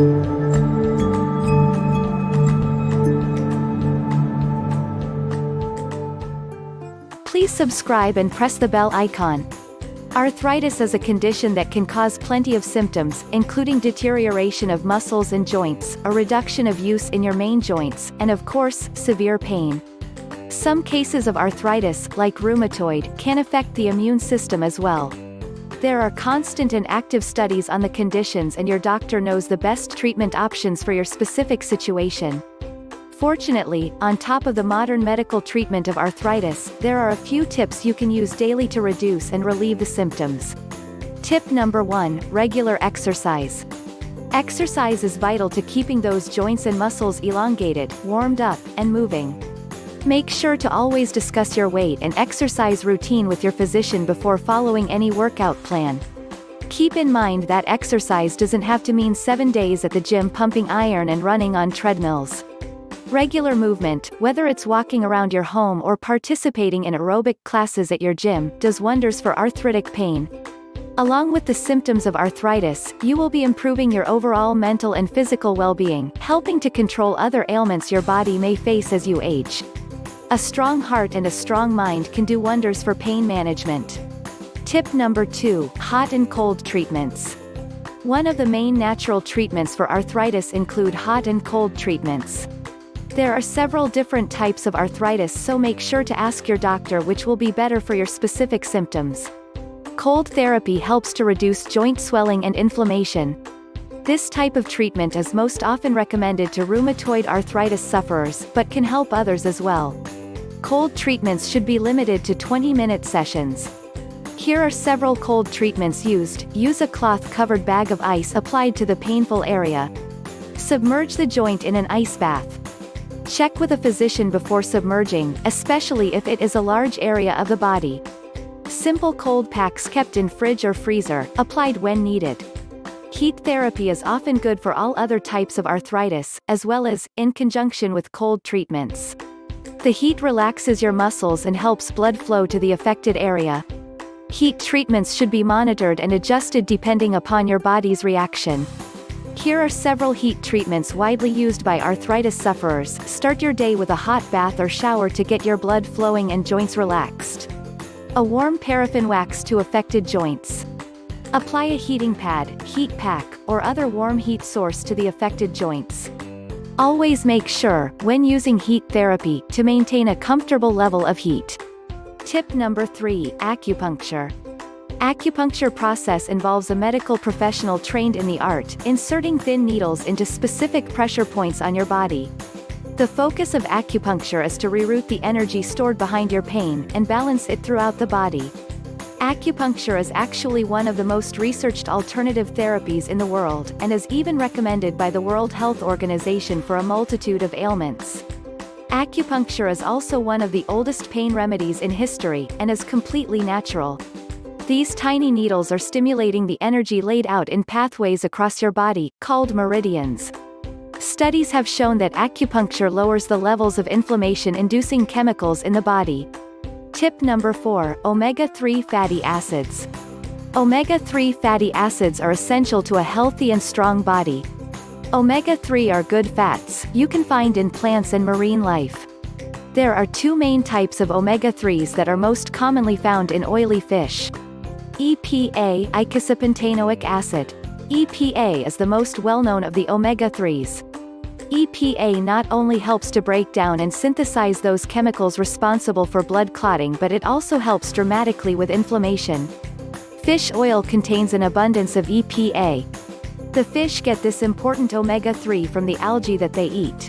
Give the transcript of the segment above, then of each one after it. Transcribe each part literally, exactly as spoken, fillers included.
Please subscribe and press the bell icon. Arthritis is a condition that can cause plenty of symptoms, including deterioration of muscles and joints, a reduction of use in your main joints, and of course, severe pain. Some cases of arthritis, like rheumatoid, can affect the immune system as well. There are constant and active studies on the conditions, and your doctor knows the best treatment options for your specific situation. Fortunately, on top of the modern medical treatment of arthritis, there are a few tips you can use daily to reduce and relieve the symptoms. Tip number one, regular exercise. Exercise is vital to keeping those joints and muscles elongated, warmed up, and moving. Make sure to always discuss your weight and exercise routine with your physician before following any workout plan. Keep in mind that exercise doesn't have to mean seven days at the gym pumping iron and running on treadmills. Regular movement, whether it's walking around your home or participating in aerobic classes at your gym, does wonders for arthritic pain. Along with the symptoms of arthritis, you will be improving your overall mental and physical well-being, helping to control other ailments your body may face as you age. A strong heart and a strong mind can do wonders for pain management. Tip number two, hot and cold treatments. One of the main natural treatments for arthritis include hot and cold treatments. There are several different types of arthritis, so make sure to ask your doctor which will be better for your specific symptoms. Cold therapy helps to reduce joint swelling and inflammation. This type of treatment is most often recommended to rheumatoid arthritis sufferers, but can help others as well. Cold treatments should be limited to twenty minute sessions. Here are several cold treatments used. Use a cloth-covered bag of ice applied to the painful area. Submerge the joint in an ice bath. Check with a physician before submerging, especially if it is a large area of the body. Simple cold packs kept in fridge or freezer, applied when needed. Heat therapy is often good for all other types of arthritis, as well as, in conjunction with cold treatments. The heat relaxes your muscles and helps blood flow to the affected area. Heat treatments should be monitored and adjusted depending upon your body's reaction. Here are several heat treatments widely used by arthritis sufferers. Start your day with a hot bath or shower to get your blood flowing and joints relaxed. A warm paraffin wax to affected joints. Apply a heating pad, heat pack, or other warm heat source to the affected joints. Always make sure, when using heat therapy, to maintain a comfortable level of heat. Tip number three, acupuncture. Acupuncture process involves a medical professional trained in the art, inserting thin needles into specific pressure points on your body. The focus of acupuncture is to reroute the energy stored behind your pain, and balance it throughout the body. Acupuncture is actually one of the most researched alternative therapies in the world, and is even recommended by the World Health Organization for a multitude of ailments. Acupuncture is also one of the oldest pain remedies in history, and is completely natural. These tiny needles are stimulating the energy laid out in pathways across your body, called meridians. Studies have shown that acupuncture lowers the levels of inflammation-inducing chemicals in the body. Tip number four, omega three fatty acids. omega three fatty acids are essential to a healthy and strong body. omega three are good fats you can find in plants and marine life. There are two main types of omega threes that are most commonly found in oily fish. E P A, eicosapentaenoic acid. E P A is the most well-known of the omega threes. E P A not only helps to break down and synthesize those chemicals responsible for blood clotting, but it also helps dramatically with inflammation. Fish oil contains an abundance of E P A. The fish get this important omega three from the algae that they eat.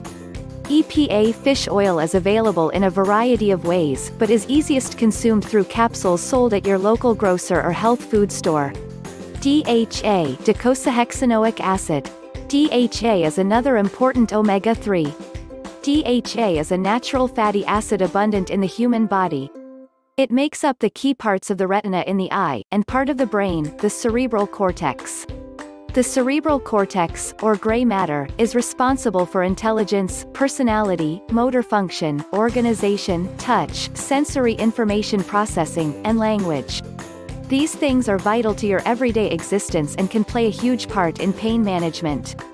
E P A fish oil is available in a variety of ways, but is easiest consumed through capsules sold at your local grocer or health food store. D H A, docosahexaenoic acid. D H A is another important omega three. D H A is a natural fatty acid abundant in the human body. It makes up the key parts of the retina in the eye, and part of the brain, the cerebral cortex. The cerebral cortex, or gray matter, is responsible for intelligence, personality, motor function, organization, touch, sensory information processing, and language. These things are vital to your everyday existence and can play a huge part in pain management.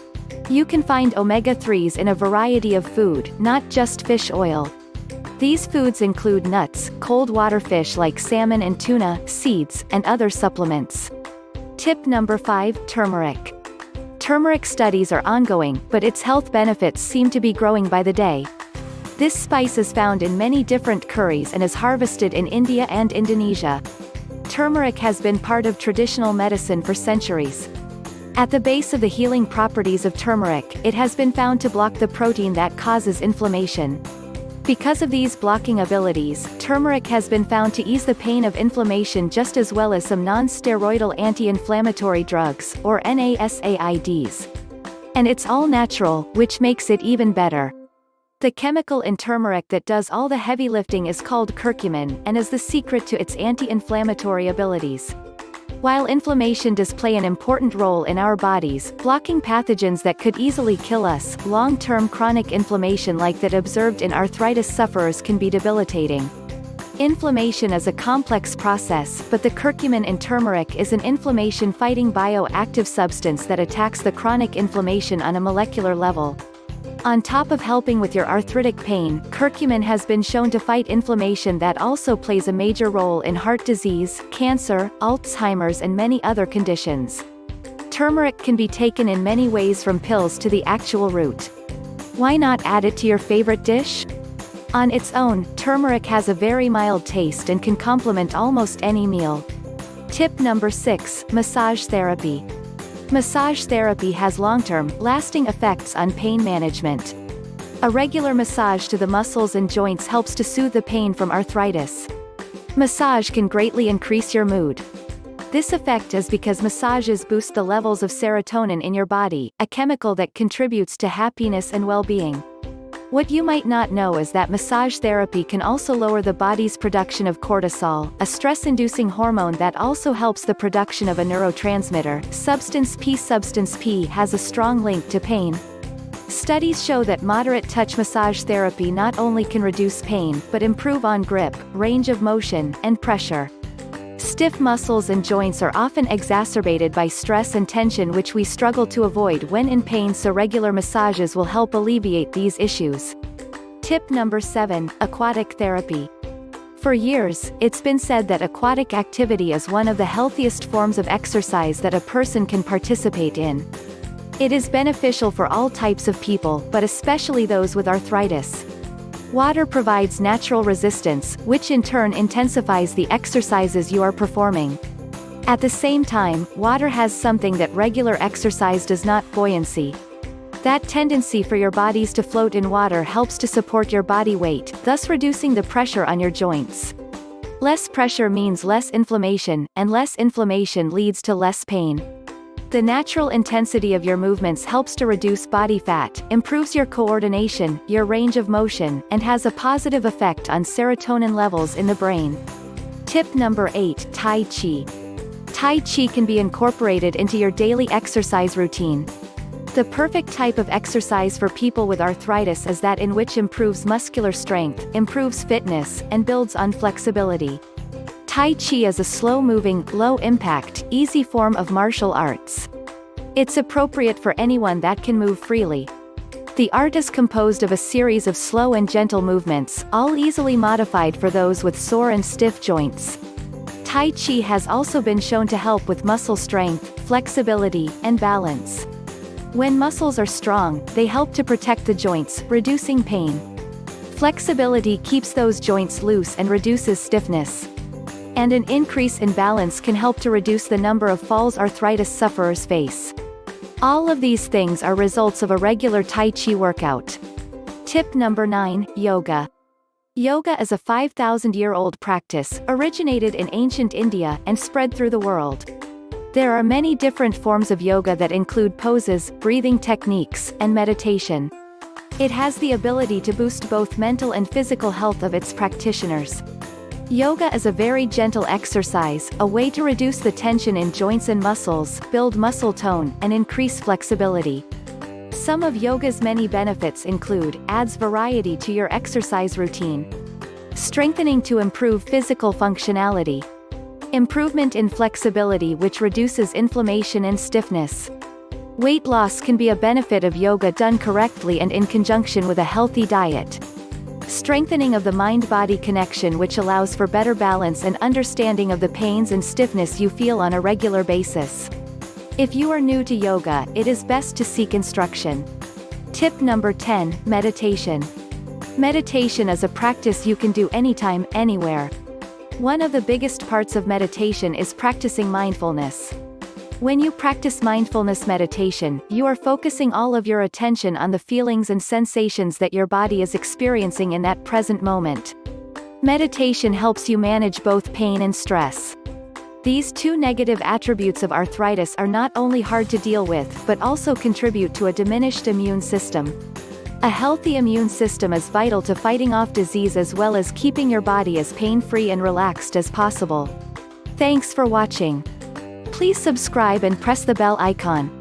You can find omega threes in a variety of food, not just fish oil. These foods include nuts, cold water fish like salmon and tuna, seeds, and other supplements. Tip number five, turmeric. Turmeric studies are ongoing, but its health benefits seem to be growing by the day. This spice is found in many different curries and is harvested in India and Indonesia. Turmeric has been part of traditional medicine for centuries. At the base of the healing properties of turmeric, it has been found to block the protein that causes inflammation. Because of these blocking abilities, turmeric has been found to ease the pain of inflammation just as well as some non-steroidal anti-inflammatory drugs, or N SAIDs. And it's all natural, which makes it even better. The chemical in turmeric that does all the heavy lifting is called curcumin, and is the secret to its anti-inflammatory abilities. While inflammation does play an important role in our bodies, blocking pathogens that could easily kill us, long-term chronic inflammation like that observed in arthritis sufferers can be debilitating. Inflammation is a complex process, but the curcumin in turmeric is an inflammation-fighting bioactive substance that attacks the chronic inflammation on a molecular level. On top of helping with your arthritic pain, curcumin has been shown to fight inflammation that also plays a major role in heart disease, cancer, Alzheimer's and many other conditions. Turmeric can be taken in many ways from pills to the actual root. Why not add it to your favorite dish? On its own, turmeric has a very mild taste and can complement almost any meal. Tip number six, massage therapy. Massage therapy has long-term, lasting effects on pain management. A regular massage to the muscles and joints helps to soothe the pain from arthritis. Massage can greatly increase your mood. This effect is because massages boost the levels of serotonin in your body, a chemical that contributes to happiness and well-being. What you might not know is that massage therapy can also lower the body's production of cortisol, a stress-inducing hormone that also helps the production of a neurotransmitter, substance P. Substance P has a strong link to pain. Studies show that moderate touch massage therapy not only can reduce pain, but improve on grip, range of motion, and pressure. Stiff muscles and joints are often exacerbated by stress and tension, which we struggle to avoid when in pain, so regular massages will help alleviate these issues. Tip number seven, aquatic therapy. For years, it's been said that aquatic activity is one of the healthiest forms of exercise that a person can participate in. It is beneficial for all types of people, but especially those with arthritis. Water provides natural resistance, which in turn intensifies the exercises you are performing. At the same time, water has something that regular exercise does not: buoyancy. That tendency for your bodies to float in water helps to support your body weight, thus reducing the pressure on your joints. Less pressure means less inflammation, and less inflammation leads to less pain. The natural intensity of your movements helps to reduce body fat, improves your coordination, your range of motion, and has a positive effect on serotonin levels in the brain. Tip number eight, Tai Chi. Tai Chi can be incorporated into your daily exercise routine. The perfect type of exercise for people with arthritis is that in which improves muscular strength, improves fitness, and builds on flexibility. Tai Chi is a slow-moving, low-impact, easy form of martial arts. It's appropriate for anyone that can move freely. The art is composed of a series of slow and gentle movements, all easily modified for those with sore and stiff joints. Tai Chi has also been shown to help with muscle strength, flexibility, and balance. When muscles are strong, they help to protect the joints, reducing pain. Flexibility keeps those joints loose and reduces stiffness. And an increase in balance can help to reduce the number of falls arthritis sufferers face. All of these things are results of a regular Tai Chi workout. Tip number nine, yoga. Yoga is a five thousand year old practice, originated in ancient India, and spread through the world. There are many different forms of yoga that include poses, breathing techniques, and meditation. It has the ability to boost both mental and physical health of its practitioners. Yoga is a very gentle exercise, a way to reduce the tension in joints and muscles, build muscle tone, and increase flexibility. Some of yoga's many benefits include, adds variety to your exercise routine. Strengthening to improve physical functionality. Improvement in flexibility which reduces inflammation and stiffness. Weight loss can be a benefit of yoga done correctly and in conjunction with a healthy diet. Strengthening of the mind-body connection, which allows for better balance and understanding of the pains and stiffness you feel on a regular basis. If you are new to yoga, it is best to seek instruction. Tip number ten, meditation. Meditation is a practice you can do anytime, anywhere. One of the biggest parts of meditation is practicing mindfulness. When you practice mindfulness meditation, you are focusing all of your attention on the feelings and sensations that your body is experiencing in that present moment. Meditation helps you manage both pain and stress. These two negative attributes of arthritis are not only hard to deal with, but also contribute to a diminished immune system. A healthy immune system is vital to fighting off disease as well as keeping your body as pain-free and relaxed as possible. Thanks for watching. Please subscribe and press the bell icon.